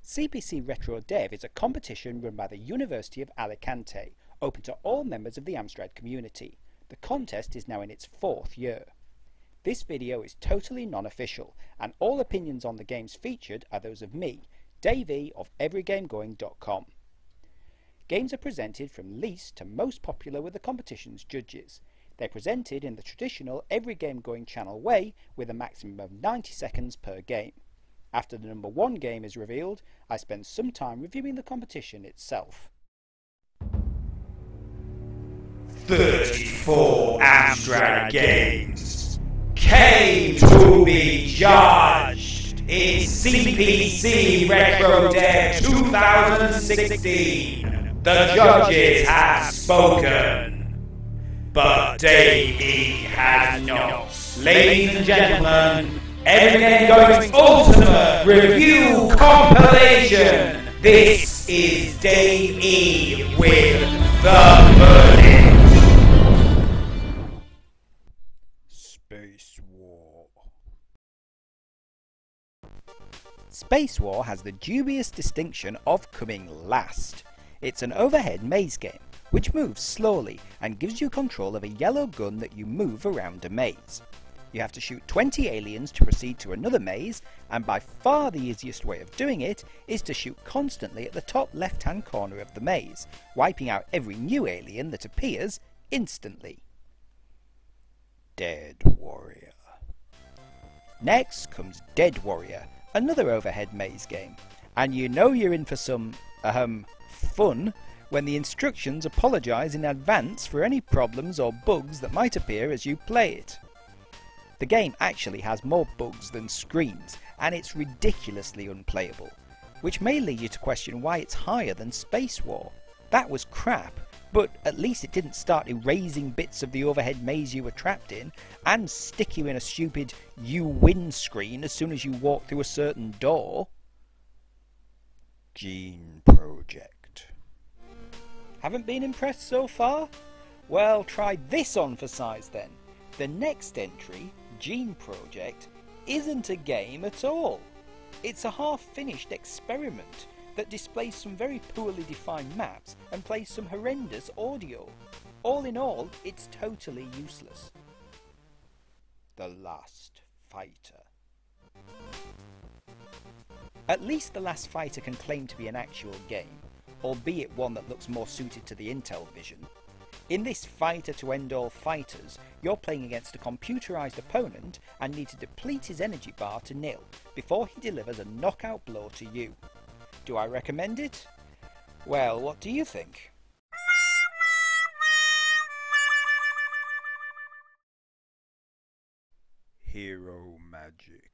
Cpcretrodev is a competition run by the University of Alicante, open to all members of the Amstrad community. The contest is now in its 4th year. This video is totally non-official, and all opinions on the games featured are those of me, Dave E of everygamegoing.com. Games are presented from least to most popular with the competition's judges. They're presented in the traditional Everygamegoing channel way with a maximum of 90 seconds per game. After the number 1 game is revealed, I spend some time reviewing the competition itself. 34 Amstrad games came to be judged in Cpcretrodev 2016. The judges have spoken, but Dave E has not. Ladies and gentlemen, Everygamegoing's ultimate review compilation. This is Dave E with the verdict. Space War. Space War has the dubious distinction of coming last. It's an overhead maze game, which moves slowly and gives you control of a yellow gun that you move around a maze. You have to shoot 20 aliens to proceed to another maze, and by far the easiest way of doing it is to shoot constantly at the top left-hand corner of the maze, wiping out every new alien that appears instantly. Dead Warrior. Next comes Dead Warrior, another overhead maze game, and you know you're in for some, fun when the instructions apologise in advance for any problems or bugs that might appear as you play it. The game actually has more bugs than screens, and it's ridiculously unplayable, which may lead you to question why it's higher than Space War. That was crap, but at least it didn't start erasing bits of the overhead maze you were trapped in, and stick you in a stupid "you win" screen as soon as you walk through a certain door. Gene Project. Haven't been impressed so far? Well, try this on for size then. The next entry, Gene Project, isn't a game at all. It's a half-finished experiment that displays some very poorly defined maps and plays some horrendous audio. All in all, it's totally useless. The Last Fighter. At least The Last Fighter can claim to be an actual game, albeit one that looks more suited to the Intel vision. In this fighter-to-end-all fighters, you're playing against a computerized opponent and need to deplete his energy bar to nil before he delivers a knockout blow to you. Do I recommend it? Well, what do you think? Hero Magic.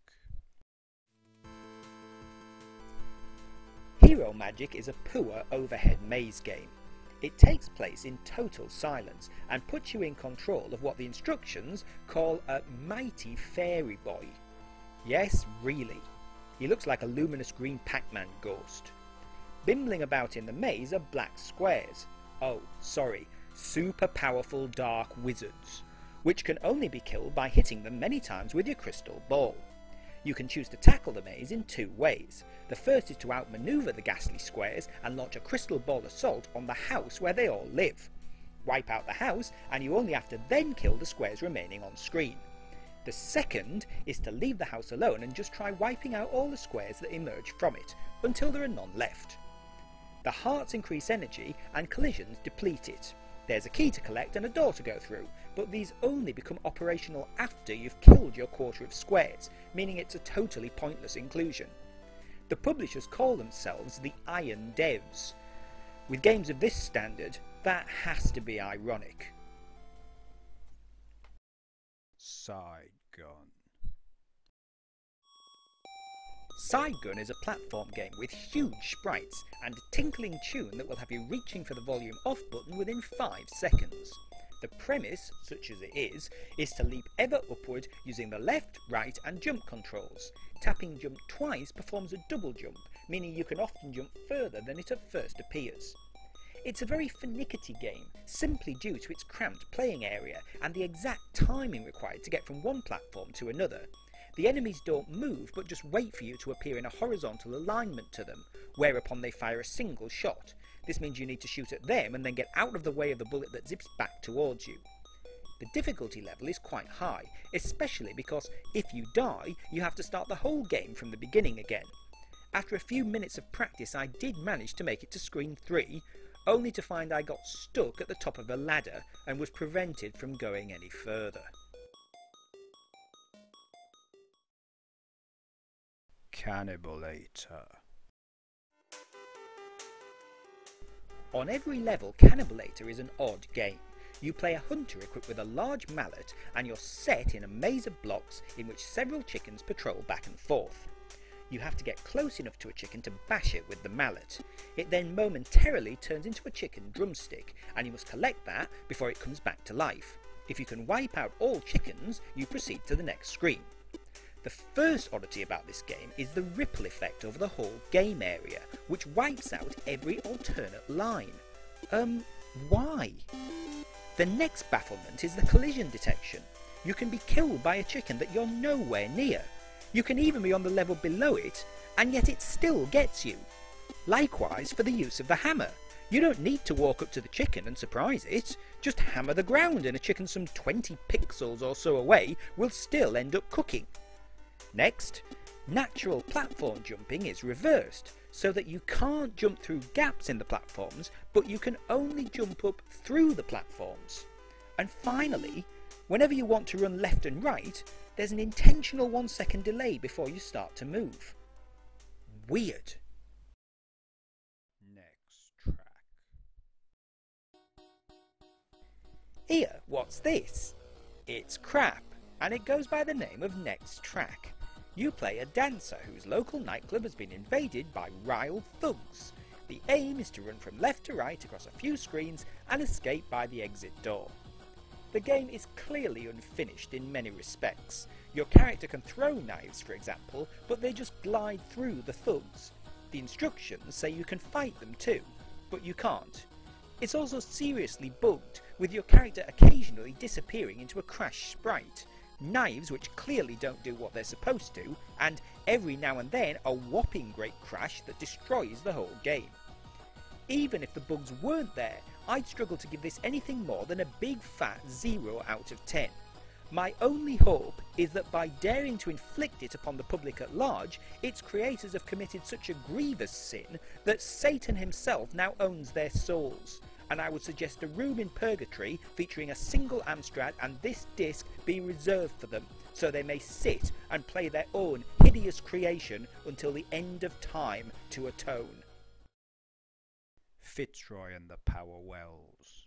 Hero Magic is a poor overhead maze game. It takes place in total silence and puts you in control of what the instructions call a mighty fairy boy. Yes, really. He looks like a luminous green Pac-Man ghost. Bimbling about in the maze are black squares. Oh, sorry, super powerful dark wizards, which can only be killed by hitting them many times with your crystal ball. You can choose to tackle the maze in 2 ways. The first is to outmaneuver the ghastly squares and launch a crystal ball assault on the house where they all live. Wipe out the house and you only have to then kill the squares remaining on screen. The second is to leave the house alone and just try wiping out all the squares that emerge from it, until there are none left. The hearts increase energy and collisions deplete it. There's a key to collect and a door to go through, but these only become operational after you've killed your quarter of squares, meaning it's a totally pointless inclusion. The publishers call themselves the Iron Devs. With games of this standard, that has to be ironic. Sidegun. Sidegun is a platform game with huge sprites and a tinkling tune that will have you reaching for the volume off button within 5 seconds. The premise, such as it is to leap ever upward using the left, right and jump controls. Tapping jump twice performs a double jump, meaning you can often jump further than it at first appears. It's a very finicky game, simply due to its cramped playing area and the exact timing required to get from one platform to another. The enemies don't move but just wait for you to appear in a horizontal alignment to them, whereupon they fire a single shot. This means you need to shoot at them and then get out of the way of the bullet that zips back towards you. The difficulty level is quite high, especially because if you die, you have to start the whole game from the beginning again. After a few minutes of practice, I did manage to make it to screen 3, only to find I got stuck at the top of a ladder and was prevented from going any further. Cannibalator. On every level, Cannibalator is an odd game. You play a hunter equipped with a large mallet and you're set in a maze of blocks in which several chickens patrol back and forth. You have to get close enough to a chicken to bash it with the mallet. It then momentarily turns into a chicken drumstick and you must collect that before it comes back to life. If you can wipe out all chickens, you proceed to the next screen. The first oddity about this game is the ripple effect over the whole game area, which wipes out every alternate line. Why? The next bafflement is the collision detection. You can be killed by a chicken that you're nowhere near. You can even be on the level below it, and yet it still gets you. Likewise for the use of the hammer. You don't need to walk up to the chicken and surprise it. Just hammer the ground and a chicken some 20 pixels or so away will still end up cooking. Next, natural platform jumping is reversed, so that you can't jump through gaps in the platforms, but you can only jump up through the platforms. And finally, whenever you want to run left and right, there's an intentional 1-second delay before you start to move. Weird. Next track. Here, what's this? It's crap, and it goes by the name of Next Track. You play a dancer whose local nightclub has been invaded by riled thugs. The aim is to run from left to right across a few screens and escape by the exit door. The game is clearly unfinished in many respects. Your character can throw knives, for example, but they just glide through the thugs. The instructions say you can fight them too, but you can't. It's also seriously bugged, with your character occasionally disappearing into a crash sprite. Knives which clearly don't do what they're supposed to, and every now and then a whopping great crash that destroys the whole game. Even if the bugs weren't there, I'd struggle to give this anything more than a big fat 0 out of 10. My only hope is that by daring to inflict it upon the public at large, its creators have committed such a grievous sin that Satan himself now owns their souls. And I would suggest a room in purgatory featuring a single Amstrad and this disc be reserved for them, so they may sit and play their own hideous creation until the end of time to atone. Fitzroy and the Power Wells.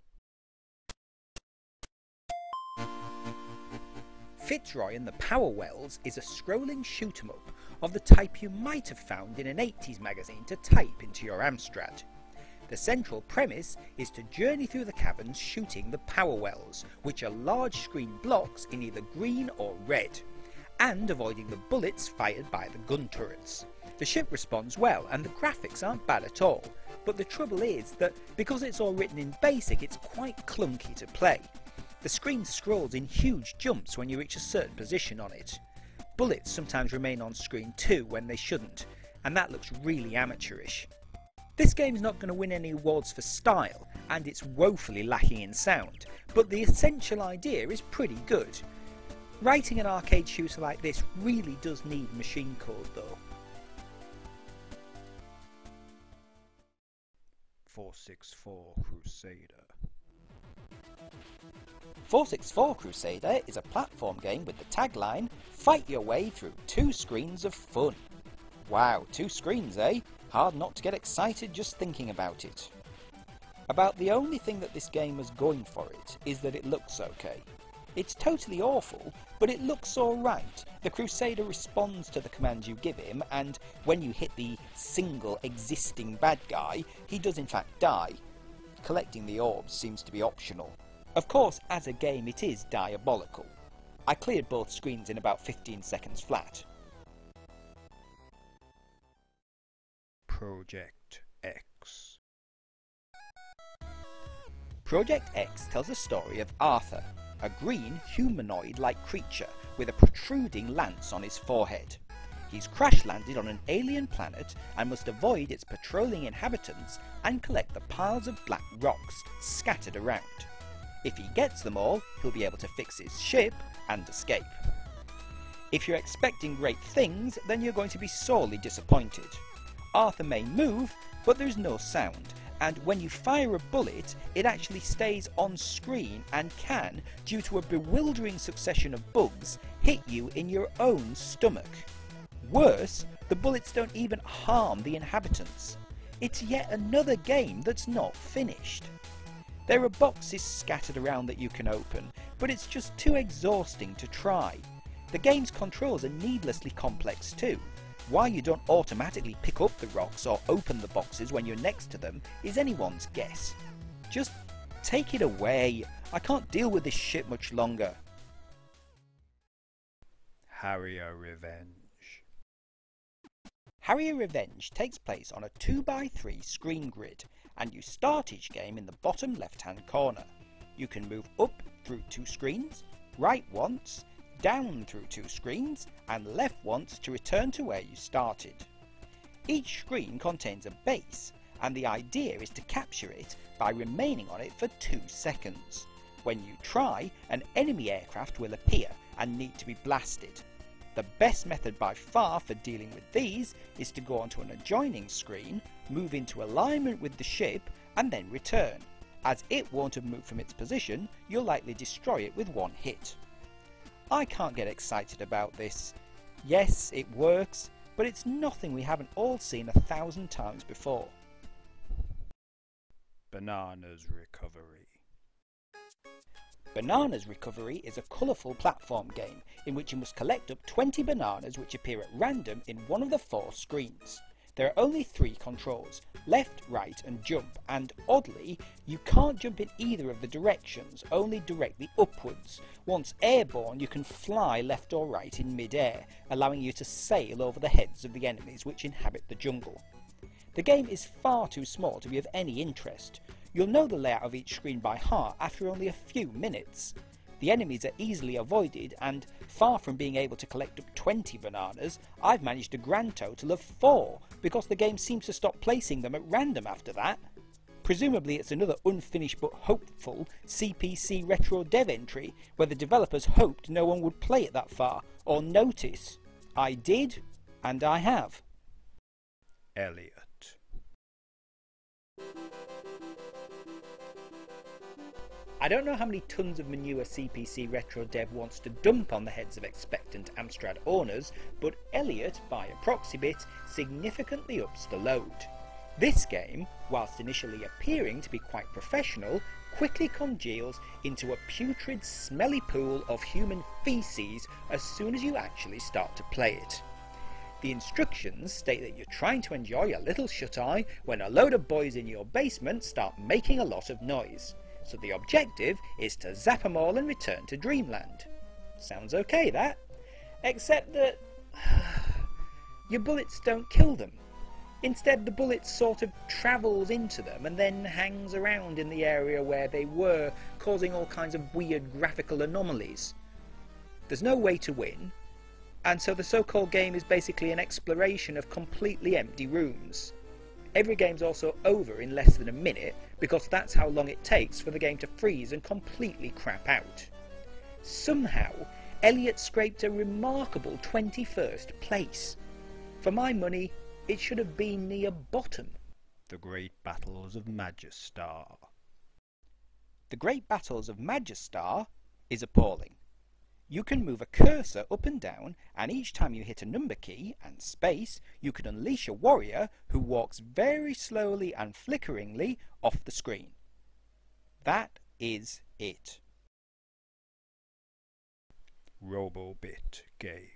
Fitzroy and the Power Wells is a scrolling shoot-'em-up of the type you might have found in an 80s magazine to type into your Amstrad. The central premise is to journey through the caverns shooting the power wells, which are large screen blocks in either green or red, and avoiding the bullets fired by the gun turrets. The ship responds well and the graphics aren't bad at all, but the trouble is that because it's all written in BASIC, it's quite clunky to play. The screen scrolls in huge jumps when you reach a certain position on it. Bullets sometimes remain on screen too when they shouldn't, and that looks really amateurish. This game is not going to win any awards for style, and it's woefully lacking in sound, but the essential idea is pretty good. Writing an arcade shooter like this really does need machine code though. 464 Crusader. 464 Crusader is a platform game with the tagline, "Fight your way through 2 screens of fun." Wow, 2 screens, eh? Hard not to get excited just thinking about it. About the only thing that this game was going for it is that it looks okay. It's totally awful, but it looks alright. The Crusader responds to the commands you give him, and when you hit the single existing bad guy, he does in fact die. Collecting the orbs seems to be optional. Of course, as a game it is diabolical. I cleared both screens in about 15 seconds flat. Project X. Project X tells the story of Arthur, a green humanoid-like creature with a protruding lance on his forehead. He's crash-landed on an alien planet and must avoid its patrolling inhabitants and collect the piles of black rocks scattered around. If he gets them all, he'll be able to fix his ship and escape. If you're expecting great things, then you're going to be sorely disappointed. Arthur may move, but there's no sound, and when you fire a bullet, it actually stays on screen and can, due to a bewildering succession of bugs, hit you in your own stomach. Worse, the bullets don't even harm the inhabitants. It's yet another game that's not finished. There are boxes scattered around that you can open, but it's just too exhausting to try. The game's controls are needlessly complex too. Why you don't automatically pick up the rocks or open the boxes when you're next to them is anyone's guess. Just take it away. I can't deal with this shit much longer. Harrier Revenge. Harrier Revenge takes place on a 2x3 screen grid, and you start each game in the bottom left hand corner. You can move up through 2 screens, right once, down through 2 screens, and left once to return to where you started. Each screen contains a base, and the idea is to capture it by remaining on it for 2 seconds. When you try, an enemy aircraft will appear and need to be blasted. The best method by far for dealing with these is to go onto an adjoining screen, move into alignment with the ship, and then return. As it won't have moved from its position, you'll likely destroy it with 1 hit. I can't get excited about this. Yes, it works, but it's nothing we haven't all seen 1,000 times before. Bananas Recovery. Bananas Recovery is a colourful platform game in which you must collect up 20 bananas which appear at random in one of the 4 screens. There are only 3 controls, left, right and jump, and oddly, you can't jump in either of the directions, only directly upwards. Once airborne, you can fly left or right in mid-air, allowing you to sail over the heads of the enemies which inhabit the jungle. The game is far too small to be of any interest. You'll know the layout of each screen by heart after only a few minutes. The enemies are easily avoided, and far from being able to collect up 20 bananas, I've managed a grand total of 4, because the game seems to stop placing them at random after that. Presumably it's another unfinished but hopeful Cpcretrodev entry, where the developers hoped no one would play it that far, or notice. I did, and I have. Elliot. I don't know how many tons of manure Cpcretrodev wants to dump on the heads of expectant Amstrad owners, but Elliot, by a proxy bit, significantly ups the load. This game, whilst initially appearing to be quite professional, quickly congeals into a putrid, smelly pool of human feces as soon as you actually start to play it. The instructions state that you're trying to enjoy a little shut-eye when a load of boys in your basement start making a lot of noise. So the objective is to zap them all and return to Dreamland. Sounds okay, that? Except that your bullets don't kill them. Instead, the bullet sort of travels into them and then hangs around in the area where they were, causing all kinds of weird graphical anomalies. There's no way to win, and so the so-called game is basically an exploration of completely empty rooms. Every game's also over in less than a minute, because that's how long it takes for the game to freeze and completely crap out. Somehow, Elliot scraped a remarkable 21st place. For my money, it should have been near bottom. The Great Battles of Magistar. The Great Battles of Magistar is appalling. You can move a cursor up and down, and each time you hit a number key and space, you can unleash a warrior who walks very slowly and flickeringly off the screen. That is it. Robobit game.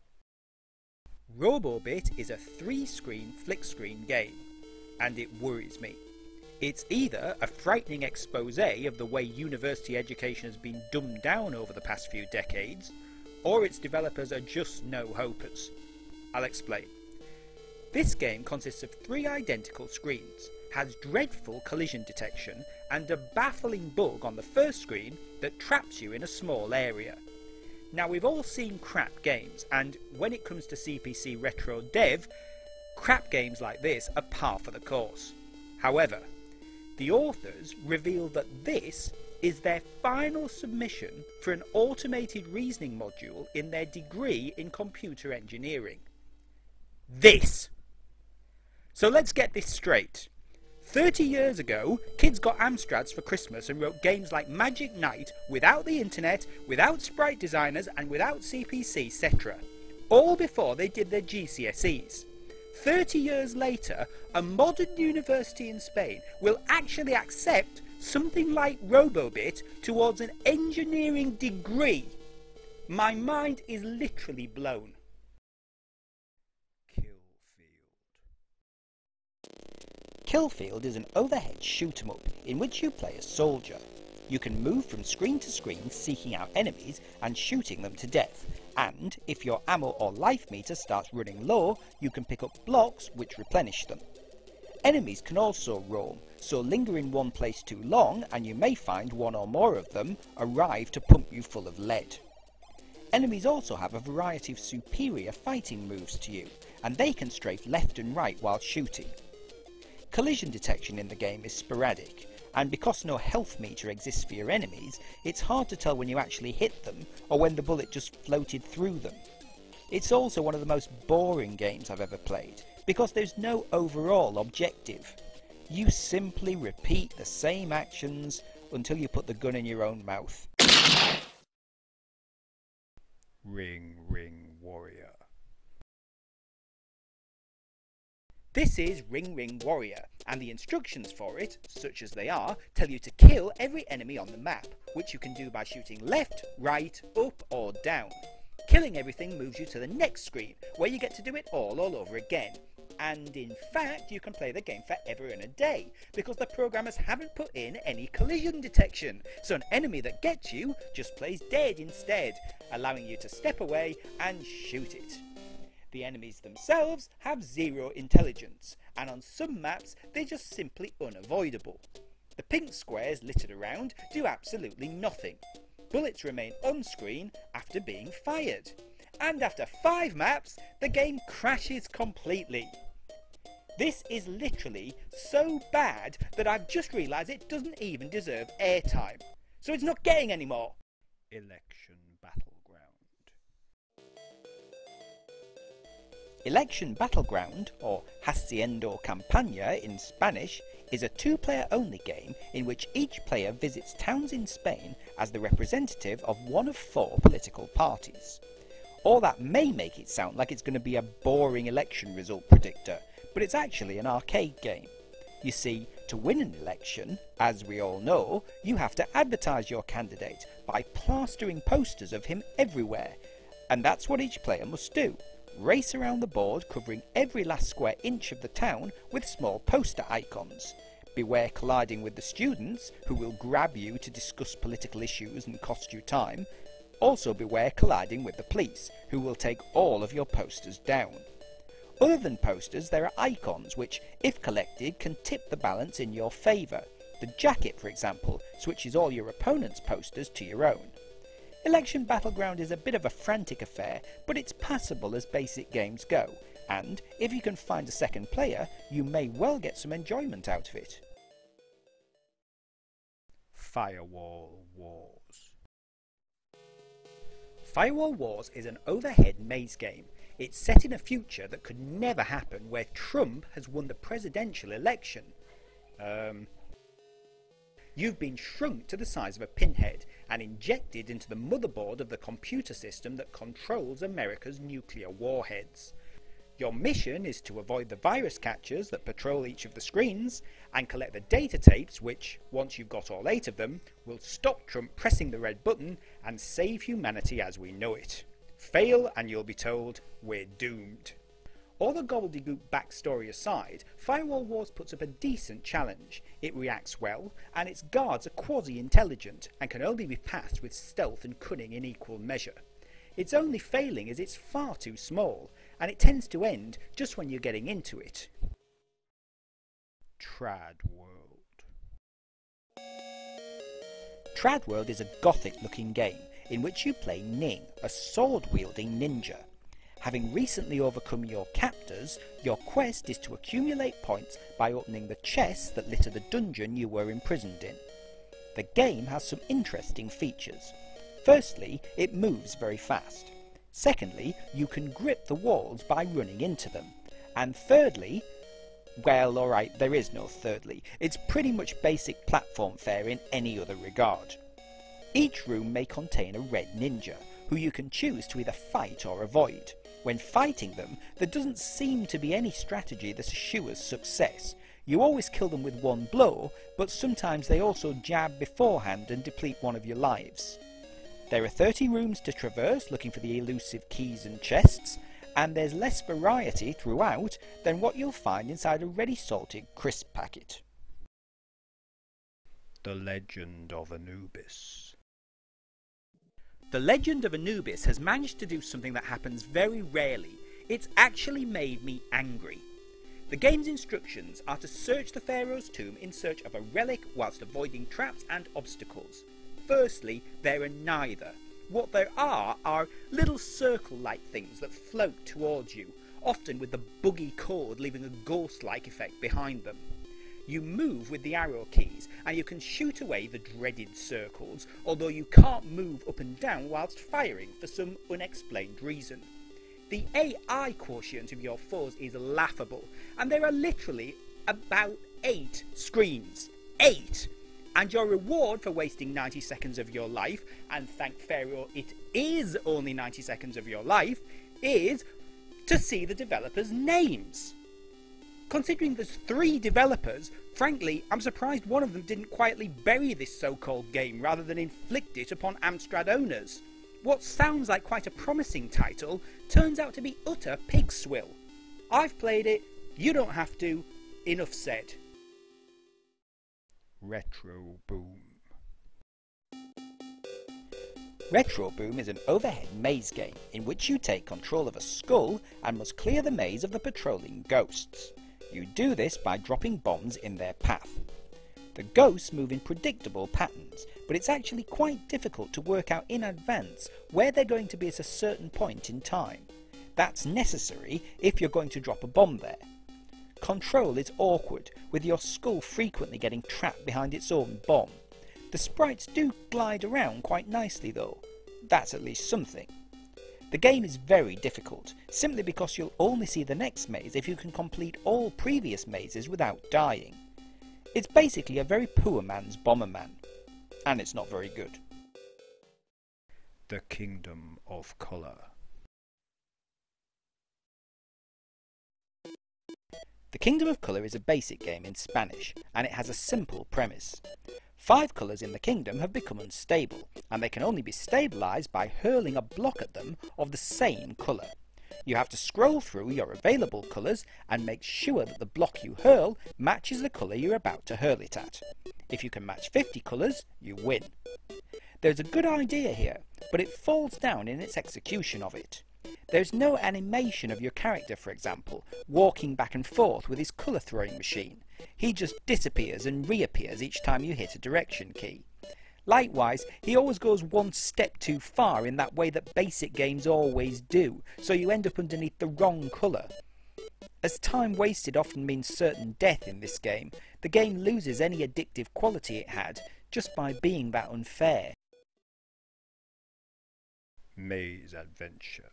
Robobit is a 3-screen flick screen game, and it worries me. It's either a frightening expose of the way university education has been dumbed down over the past few decades, or its developers are just no-hopers. I'll explain. This game consists of 3 identical screens, has dreadful collision detection, and a baffling bug on the first screen that traps you in a small area. Now, we've all seen crap games, and when it comes to Cpcretrodev, crap games like this are par for the course. However, the authors reveal that this is their final submission for an automated reasoning module in their degree in computer engineering. This! So let's get this straight. 30 years ago, kids got Amstrads for Christmas and wrote games like Magic Knight without the internet, without sprite designers and without CPC, etc. All before they did their GCSEs. 30 years later, a modern university in Spain will actually accept something like Robobit towards an engineering degree. My mind is literally blown. Killfield is an overhead shoot-'em-up in which you play a soldier. You can move from screen to screen seeking out enemies and shooting them to death, and if your ammo or life meter starts running low, you can pick up blocks which replenish them. Enemies can also roam, so linger in one place too long and you may find one or more of them arrive to pump you full of lead. Enemies also have a variety of superior fighting moves to you, and they can strafe left and right while shooting. Collision detection in the game is sporadic, and because no health meter exists for your enemies, it's hard to tell when you actually hit them or when the bullet just floated through them. It's also one of the most boring games I've ever played, because there's no overall objective. You simply repeat the same actions until you put the gun in your own mouth. Ring Ring Warrior. This is Ring Ring Warrior, and the instructions for it, such as they are, tell you to kill every enemy on the map, which you can do by shooting left, right, up or down. Killing everything moves you to the next screen, where you get to do it all over again. And in fact, you can play the game forever and a day, because the programmers haven't put in any collision detection, so an enemy that gets you just plays dead instead, allowing you to step away and shoot it. The enemies themselves have zero intelligence, and on some maps they're just simply unavoidable. The pink squares littered around do absolutely nothing. Bullets remain on screen after being fired. And after 5 maps, the game crashes completely. This is literally so bad that I've just realised it doesn't even deserve airtime. So it's not getting any more. Election Battleground. Election Battleground, or Haciendo Campaña in Spanish, is a 2-player only game in which each player visits towns in Spain as the representative of one of 4 political parties. All that may make it sound like it's going to be a boring election result predictor, but it's actually an arcade game. You see, to win an election, as we all know, you have to advertise your candidate by plastering posters of him everywhere, and that's what each player must do. Race around the board covering every last square inch of the town with small poster icons. Beware colliding with the students, who will grab you to discuss political issues and cost you time. Also beware colliding with the police, who will take all of your posters down. Other than posters, there are icons which, if collected, can tip the balance in your favour. The jacket, for example, switches all your opponent's posters to your own. Election Battleground is a bit of a frantic affair, but it's passable as basic games go, and if you can find a second player, you may well get some enjoyment out of it. Firewall Wars. Firewall Wars is an overhead maze game. It's set in a future that could never happen, where Trump has won the presidential election. You've been shrunk to the size of a pinhead and injected into the motherboard of the computer system that controls America's nuclear warheads. Your mission is to avoid the virus catchers that patrol each of the screens and collect the data tapes which, once you've got all 8 of them, will stop Trump pressing the red button and save humanity as we know it. Fail and you'll be told, we're doomed. All the gobbledygook backstory aside, Firewall Wars puts up a decent challenge. It reacts well, and its guards are quasi-intelligent and can only be passed with stealth and cunning in equal measure. Its only failing is it's far too small, and it tends to end just when you're getting into it. Trad World. Trad World is a gothic looking game. in which you play Ning, a sword-wielding ninja. Having recently overcome your captors, your quest is to accumulate points by opening the chests that litter the dungeon you were imprisoned in. The game has some interesting features. Firstly, it moves very fast. Secondly, you can grip the walls by running into them. And thirdly, well, alright, there is no thirdly. It's pretty much basic platform fare in any other regard. Each room may contain a red ninja, who you can choose to either fight or avoid. When fighting them, there doesn't seem to be any strategy that assures success. You always kill them with one blow, but sometimes they also jab beforehand and deplete one of your lives. There are 30 rooms to traverse looking for the elusive keys and chests, and there's less variety throughout than what you'll find inside a ready salted crisp packet. The Legend of Anubis. The Legend of Anubis has managed to do something that happens very rarely. It's actually made me angry. The game's instructions are to search the pharaoh's tomb in search of a relic whilst avoiding traps and obstacles. Firstly, there are neither. What there are little circle-like things that float towards you, often with the buggy cord leaving a ghost-like effect behind them. You move with the arrow keys, and you can shoot away the dreaded circles, although you can't move up and down whilst firing for some unexplained reason. The AI quotient of your foes is laughable, and there are literally about 8 screens. 8! And your reward for wasting 90 seconds of your life, and thank Pharaoh it is only 90 seconds of your life, is to see the developers' names. Considering there's 3 developers, frankly, I'm surprised one of them didn't quietly bury this so-called game rather than inflict it upon Amstrad owners. What sounds like quite a promising title turns out to be utter pig swill. I've played it, you don't have to, enough said. Retro Boom. Retro Boom is an overhead maze game in which you take control of a skull and must clear the maze of the patrolling ghosts. You do this by dropping bombs in their path. The ghosts move in predictable patterns, but it's actually quite difficult to work out in advance where they're going to be at a certain point in time. That's necessary if you're going to drop a bomb there. Control is awkward, with your skull frequently getting trapped behind its own bomb. The sprites do glide around quite nicely though. That's at least something. The game is very difficult, simply because you'll only see the next maze if you can complete all previous mazes without dying. It's basically a very poor man's Bomberman, and it's not very good. The Kingdom of Color. The Kingdom of Color is a basic game in Spanish, and it has a simple premise. 5 colours in the kingdom have become unstable, and they can only be stabilised by hurling a block at them of the same colour. You have to scroll through your available colours and make sure that the block you hurl matches the colour you're about to hurl it at. If you can match 50 colours, you win. There's a good idea here, but it falls down in its execution of it. There's no animation of your character, for example, walking back and forth with his colour throwing machine. He just disappears and reappears each time you hit a direction key. Likewise, he always goes one step too far in that way that basic games always do, so you end up underneath the wrong colour. As time wasted often means certain death in this game, the game loses any addictive quality it had just by being that unfair. Maze Adventure.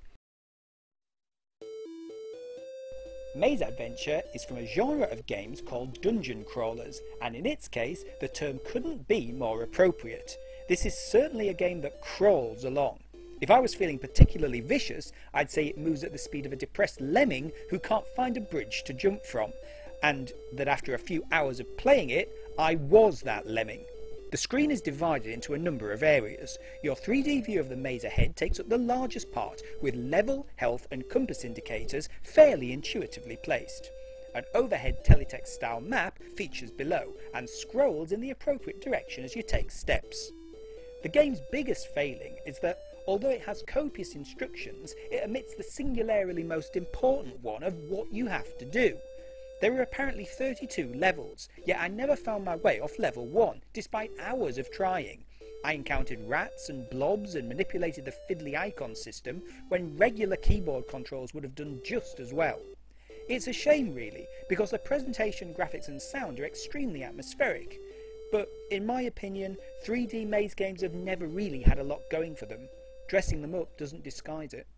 Maze Adventure is from a genre of games called dungeon crawlers, and in its case, the term couldn't be more appropriate. This is certainly a game that crawls along. If I was feeling particularly vicious, I'd say it moves at the speed of a depressed lemming who can't find a bridge to jump from, and that after a few hours of playing it, I was that lemming. The screen is divided into a number of areas. Your 3D view of the maze ahead takes up the largest part, with level, health and compass indicators fairly intuitively placed. An overhead teletext style map features below and scrolls in the appropriate direction as you take steps. The game's biggest failing is that, although it has copious instructions, it omits the singularly most important one of what you have to do. There are apparently 32 levels, yet I never found my way off level 1, despite hours of trying. I encountered rats and blobs and manipulated the fiddly icon system when regular keyboard controls would have done just as well. It's a shame really, because the presentation, graphics and sound are extremely atmospheric. But in my opinion, 3D maze games have never really had a lot going for them. Dressing them up doesn't disguise it.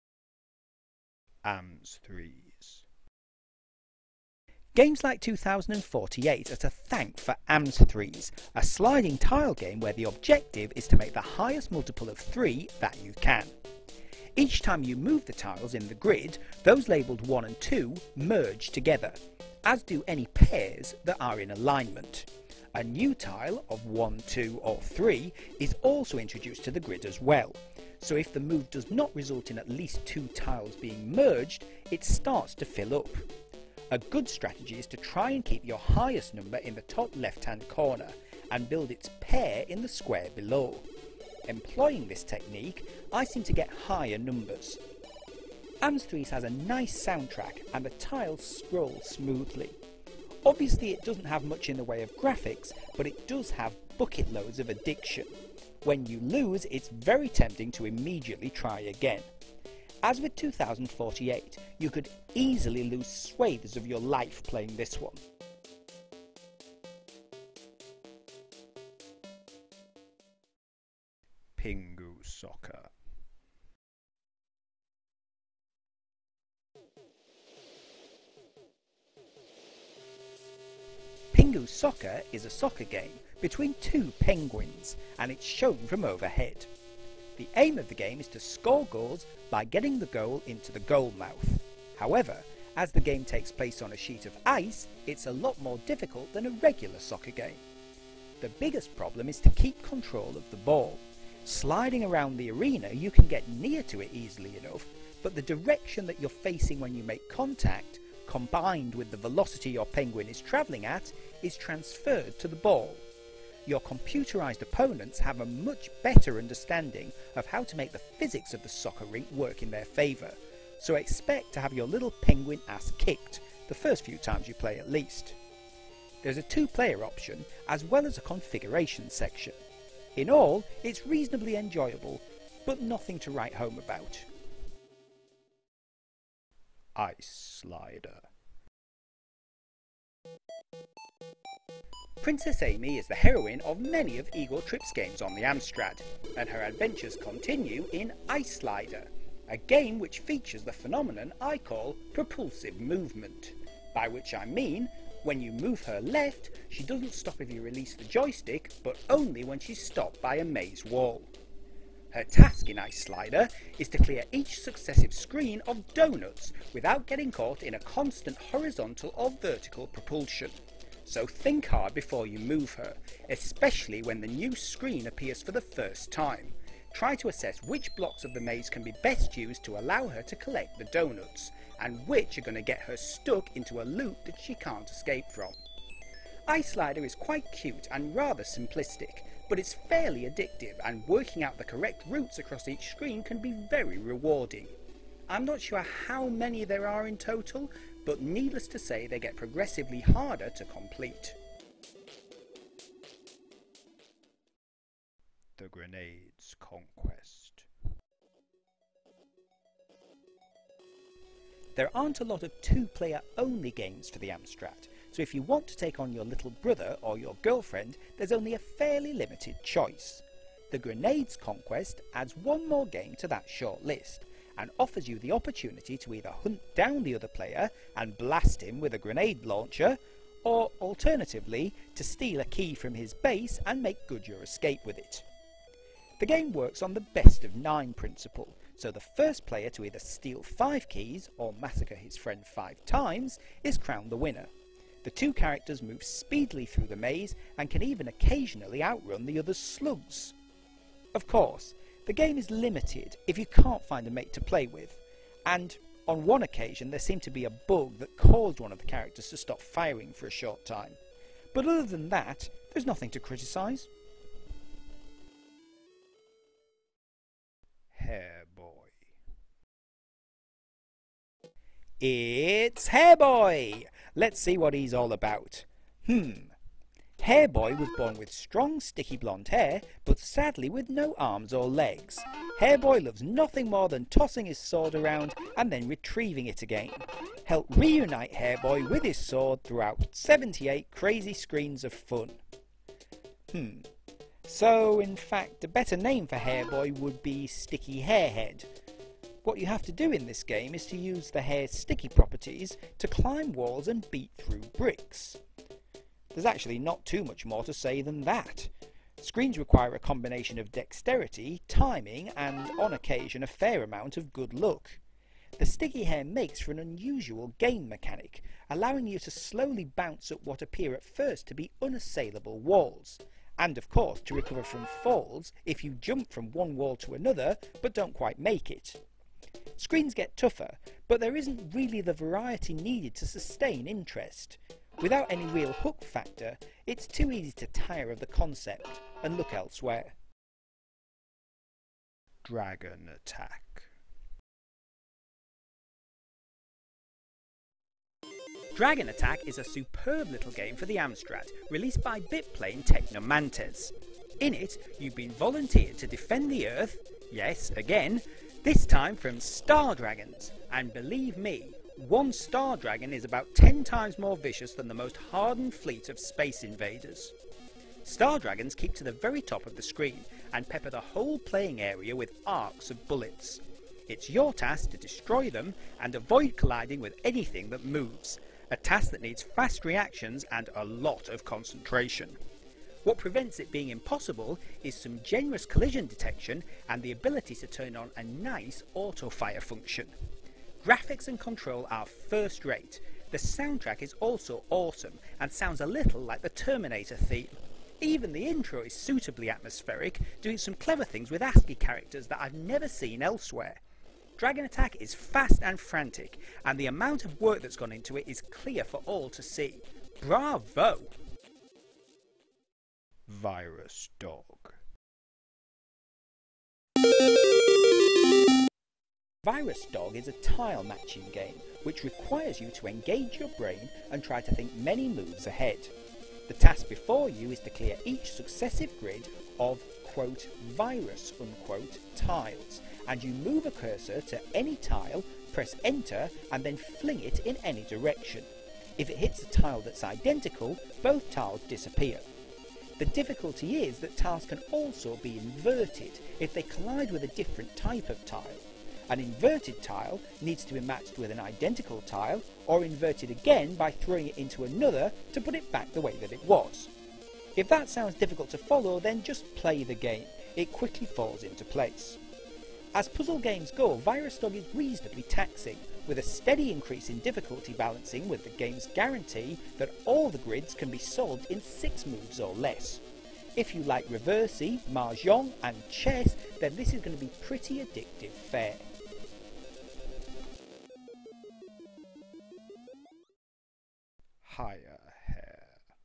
AMS3s. Games like 2048 are to thank for AMS3s, a sliding tile game where the objective is to make the highest multiple of 3 that you can. Each time you move the tiles in the grid, those labelled 1 and 2 merge together, as do any pairs that are in alignment. A new tile of 1, 2 or 3 is also introduced to the grid as well, so if the move does not result in at least 2 tiles being merged, it starts to fill up. A good strategy is to try and keep your highest number in the top left hand corner and build its pair in the square below. Employing this technique, I seem to get higher numbers. AMS3s has a nice soundtrack and the tiles scroll smoothly. Obviously it doesn't have much in the way of graphics, but it does have bucket loads of addiction. When you lose, it's very tempting to immediately try again. As with 2048, you could easily lose swathes of your life playing this one. Pingu Soccer. Pingu Soccer is a soccer game between 2 penguins, and it's shown from overhead. The aim of the game is to score goals by getting the goal into the goal mouth. However, as the game takes place on a sheet of ice, it's a lot more difficult than a regular soccer game. The biggest problem is to keep control of the ball. Sliding around the arena, you can get near to it easily enough, but the direction that you're facing when you make contact, combined with the velocity your penguin is travelling at, is transferred to the ball. Your computerized opponents have a much better understanding of how to make the physics of the soccer rink work in their favour, so expect to have your little penguin ass kicked, the first few times you play at least. There's a 2-player option as well as a configuration section. In all, it's reasonably enjoyable, but nothing to write home about. Ice Slider. Princess Amy is the heroine of many of Igor Tripp's games on the Amstrad, and her adventures continue in Ice Slider, a game which features the phenomenon I call propulsive movement, by which I mean when you move her left, she doesn't stop if you release the joystick, but only when she's stopped by a maze wall. Her task in Ice Slider is to clear each successive screen of donuts without getting caught in a constant horizontal or vertical propulsion. So think hard before you move her, especially when the new screen appears for the first time. Try to assess which blocks of the maze can be best used to allow her to collect the donuts, and which are going to get her stuck into a loop that she can't escape from. Ice Slider is quite cute and rather simplistic, but it's fairly addictive, and working out the correct routes across each screen can be very rewarding. I'm not sure how many there are in total, but needless to say they get progressively harder to complete. The Grenades Conquest. There aren't a lot of 2-player only games for the Amstrad, so if you want to take on your little brother or your girlfriend, there's only a fairly limited choice. The Grenades Conquest adds one more game to that short list, and offers you the opportunity to either hunt down the other player and blast him with a grenade launcher, or alternatively to steal a key from his base and make good your escape with it. The game works on the best of 9 principle, so the first player to either steal 5 keys or massacre his friend 5 times is crowned the winner. The 2 characters move speedily through the maze and can even occasionally outrun the other's slugs. Of course, the game is limited if you can't find a mate to play with, and on one occasion there seemed to be a bug that caused one of the characters to stop firing for a short time. But other than that, there's nothing to criticise. Hair Boy. It's Hair Boy! Let's see what he's all about. Hairboy was born with strong sticky blonde hair, but sadly with no arms or legs. Hairboy loves nothing more than tossing his sword around and then retrieving it again. Help reunite Hairboy with his sword throughout 78 crazy screens of fun. So in fact a better name for Hairboy would be Sticky Hairhead. What you have to do in this game is to use the hair's sticky properties to climb walls and beat through bricks. There's actually not too much more to say than that. Screens require a combination of dexterity, timing, and on occasion a fair amount of good luck. The sticky hair makes for an unusual game mechanic, allowing you to slowly bounce up what appear at first to be unassailable walls, and of course to recover from falls if you jump from one wall to another but don't quite make it. Screens get tougher, but there isn't really the variety needed to sustain interest. Without any real hook factor, it's too easy to tire of the concept and look elsewhere. Dragon Attack. Dragon Attack is a superb little game for the Amstrad, released by Bitplane Technomantes. In it, you've been volunteered to defend the Earth, yes, again, this time from star dragons, and believe me, one star dragon is about 10 times more vicious than the most hardened fleet of space invaders. Star dragons keep to the very top of the screen and pepper the whole playing area with arcs of bullets. It's your task to destroy them and avoid colliding with anything that moves, a task that needs fast reactions and a lot of concentration. What prevents it being impossible is some generous collision detection and the ability to turn on a nice auto-fire function. Graphics and control are first rate. The soundtrack is also awesome and sounds a little like the Terminator theme. Even the intro is suitably atmospheric, doing some clever things with ASCII characters that I've never seen elsewhere. Dragon Attack is fast and frantic, and the amount of work that's gone into it is clear for all to see. Bravo! Virus Dog. Virus Dog is a tile matching game which requires you to engage your brain and try to think many moves ahead. The task before you is to clear each successive grid of quote virus unquote tiles, and you move a cursor to any tile, press enter and then fling it in any direction. If it hits a tile that's identical, both tiles disappear. The difficulty is that tiles can also be inverted if they collide with a different type of tile. An inverted tile needs to be matched with an identical tile, or inverted again by throwing it into another to put it back the way that it was. If that sounds difficult to follow, then just play the game. It quickly falls into place. As puzzle games go, Virus Dog is reasonably taxing, with a steady increase in difficulty balancing with the game's guarantee that all the grids can be solved in 6 moves or less. If you like reversey, mahjong and chess, then this is going to be pretty addictive fare. Higher Hair.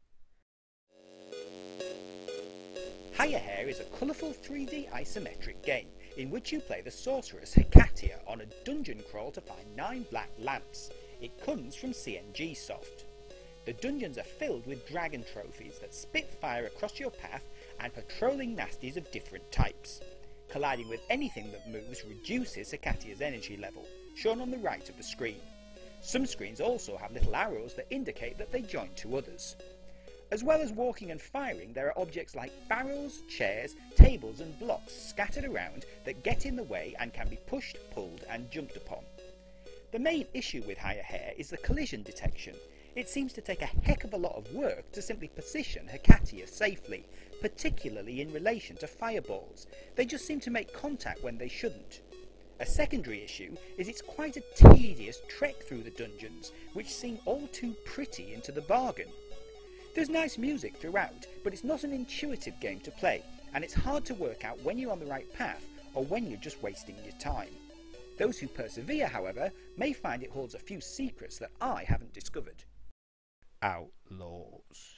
Higher Hair is a colourful 3D isometric game in which you play the sorceress Hecatia on a dungeon crawl to find 9 black lamps. It comes from CNG Soft. The dungeons are filled with dragon trophies that spit fire across your path and patrolling nasties of different types. Colliding with anything that moves reduces Hecatia's energy level, shown on the right of the screen. Some screens also have little arrows that indicate that they join to others. As well as walking and firing, there are objects like barrels, chairs, tables and blocks scattered around that get in the way and can be pushed, pulled and jumped upon. The main issue with Higher Hair is the collision detection. It seems to take a heck of a lot of work to simply position Hecatia safely, particularly in relation to fireballs. They just seem to make contact when they shouldn't. A secondary issue is it's quite a tedious trek through the dungeons, which seem all too pretty into the bargain. There's nice music throughout, but it's not an intuitive game to play, and it's hard to work out when you're on the right path or when you're just wasting your time. Those who persevere, however, may find it holds a few secrets that I haven't discovered. Outlaws.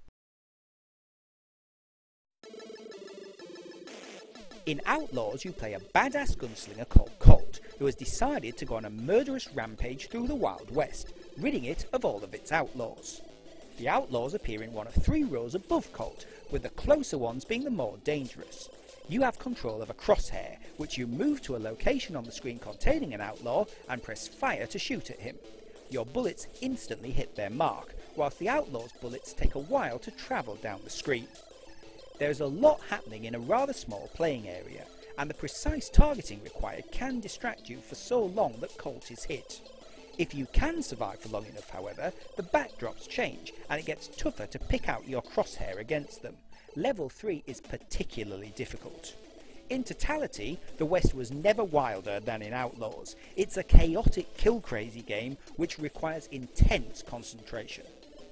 In Outlaws, you play a badass gunslinger called Colt, who has decided to go on a murderous rampage through the Wild West, ridding it of all of its outlaws. The outlaws appear in one of 3 rows above Colt, with the closer ones being the more dangerous. You have control of a crosshair, which you move to a location on the screen containing an outlaw and press fire to shoot at him. Your bullets instantly hit their mark, whilst the outlaw's bullets take a while to travel down the screen. There is a lot happening in a rather small playing area, and the precise targeting required can distract you for so long that Colt is hit. If you can survive for long enough, however, the backdrops change and it gets tougher to pick out your crosshair against them. Level 3 is particularly difficult. In totality, the West was never wilder than in Outlaws. It's a chaotic kill-crazy game which requires intense concentration.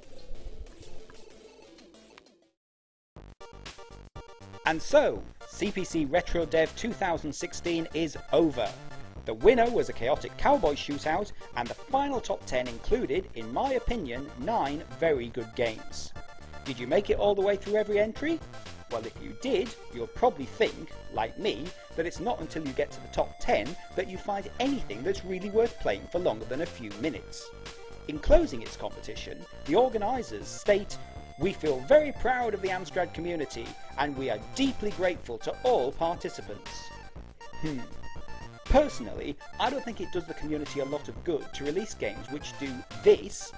And so, Cpcretrodev 2016 is over. The winner was a chaotic cowboy shootout, and the final top 10 included, in my opinion, 9 very good games. Did you make it all the way through every entry? Well, if you did, you'll probably think, like me, that it's not until you get to the top 10 that you find anything that's really worth playing for longer than a few minutes. In closing its competition, the organisers state, "We feel very proud of the Amstrad community, and we are deeply grateful to all participants." Personally, I don't think it does the community a lot of good to release games which do this,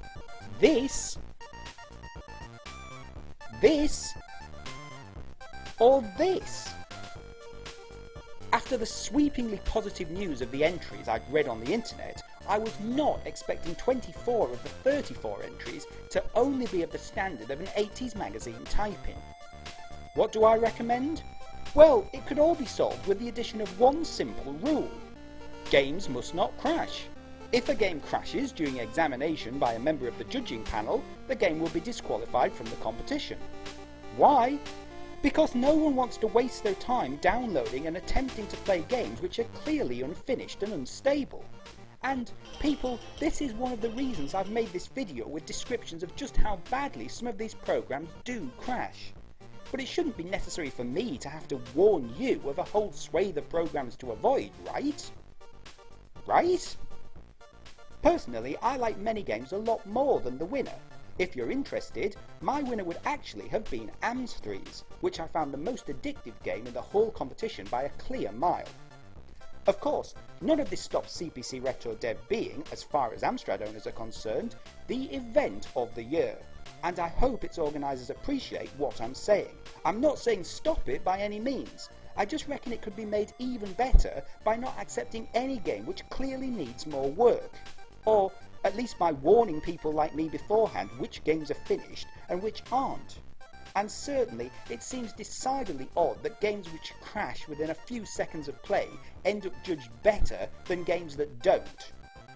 or this. After the sweepingly positive news of the entries I'd read on the internet, I was not expecting 24 of the 34 entries to only be of the standard of an 80s magazine typing. What do I recommend? Well, it could all be solved with the addition of one simple rule. Games must not crash. If a game crashes during examination by a member of the judging panel, the game will be disqualified from the competition. Why? Because no one wants to waste their time downloading and attempting to play games which are clearly unfinished and unstable. And people, this is one of the reasons I've made this video with descriptions of just how badly some of these programs do crash. But it shouldn't be necessary for me to have to warn you of a whole swathe of programs to avoid, right? Right? Personally, I like many games a lot more than the winner. If you're interested, my winner would actually have been Amstrad, which I found the most addictive game in the whole competition by a clear mile. Of course, none of this stops Cpcretrodev being, as far as Amstrad owners are concerned, the event of the year. And I hope its organisers appreciate what I'm saying. I'm not saying stop it by any means. I just reckon it could be made even better by not accepting any game which clearly needs more work. Or at least by warning people like me beforehand which games are finished and which aren't. And certainly it seems decidedly odd that games which crash within a few seconds of play end up judged better than games that don't.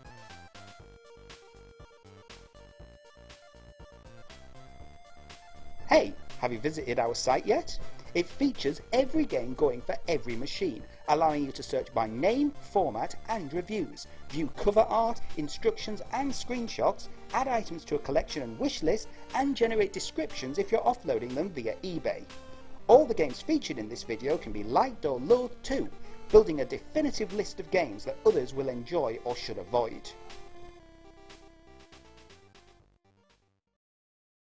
Hey, have you visited our site yet? It features every game going for every machine, allowing you to search by name, format and reviews, view cover art, instructions and screenshots, add items to a collection and wish list, and generate descriptions if you're offloading them via eBay. All the games featured in this video can be liked or loathed too, building a definitive list of games that others will enjoy or should avoid.